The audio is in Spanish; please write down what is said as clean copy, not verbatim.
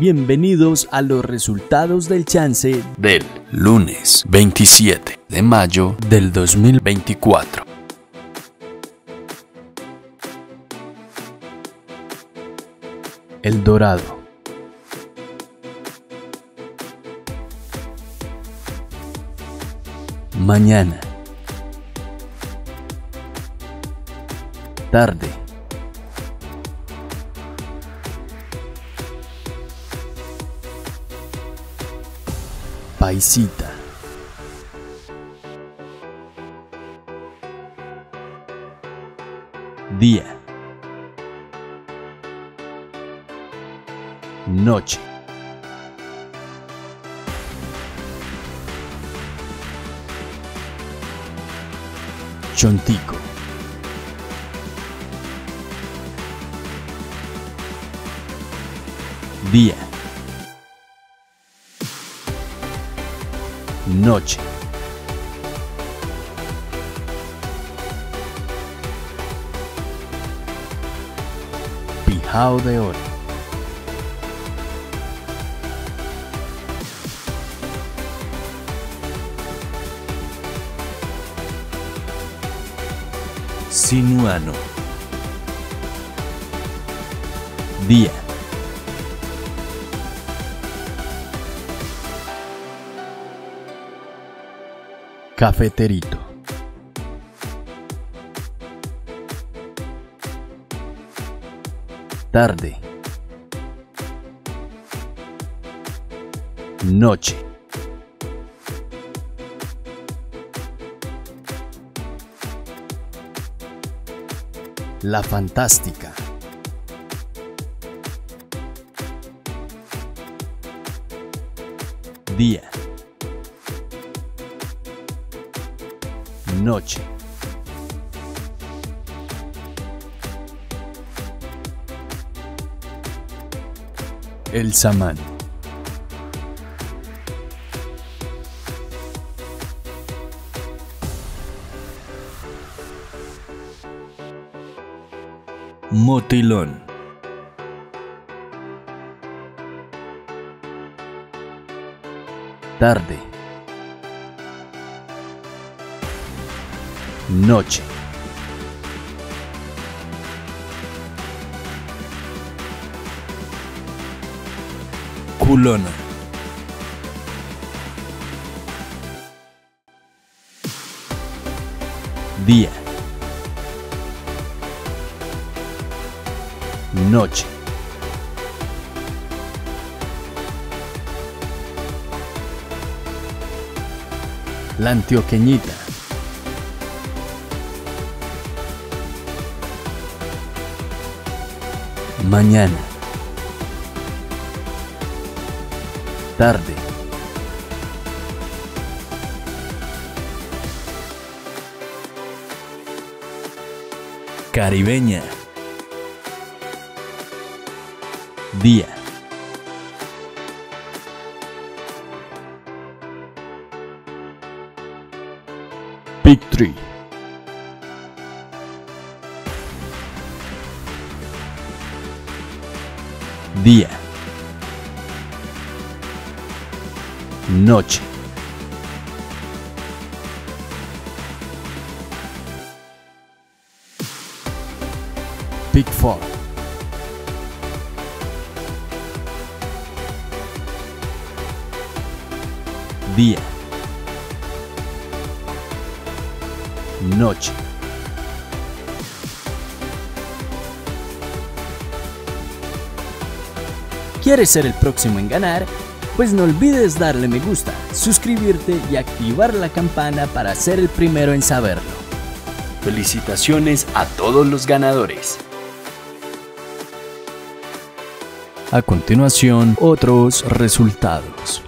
Bienvenidos a los resultados del chance del lunes 27 de mayo del 2024. El Dorado. Mañana. Tarde. Paisita. Día. Noche. Chontico. Día. Noche. Pijao de oro. Sinuano. Día. Cafeterito. Tarde. Noche. La Fantástica. Día. Noche. El Samán. Motilón. Tarde. Noche. Culona. Día. Noche. La Antioqueñita. Mañana. Tarde. Caribeña. Día. Big Tree. Día. Noche. Big Four. Día. Noche. ¿Quieres ser el próximo en ganar? Pues no olvides darle me gusta, suscribirte y activar la campana para ser el primero en saberlo. Felicitaciones a todos los ganadores. A continuación, otros resultados.